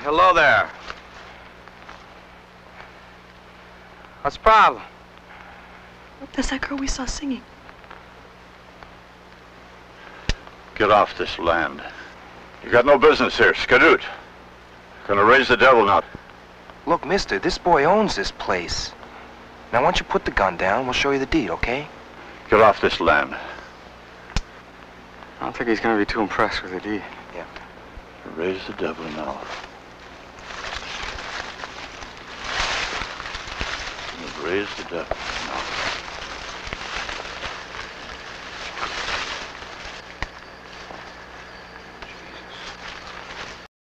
hello there. What's the problem? That's that girl we saw singing. Get off this land. You got no business here. Scadoot. Gonna raise the devil now. Look, mister, this boy owns this place. Now, why don't you put the gun down? We'll show you the deed, okay? Get off this land. I don't think he's gonna be too impressed with the deed. Yeah. Raise the devil now. Raise the devil.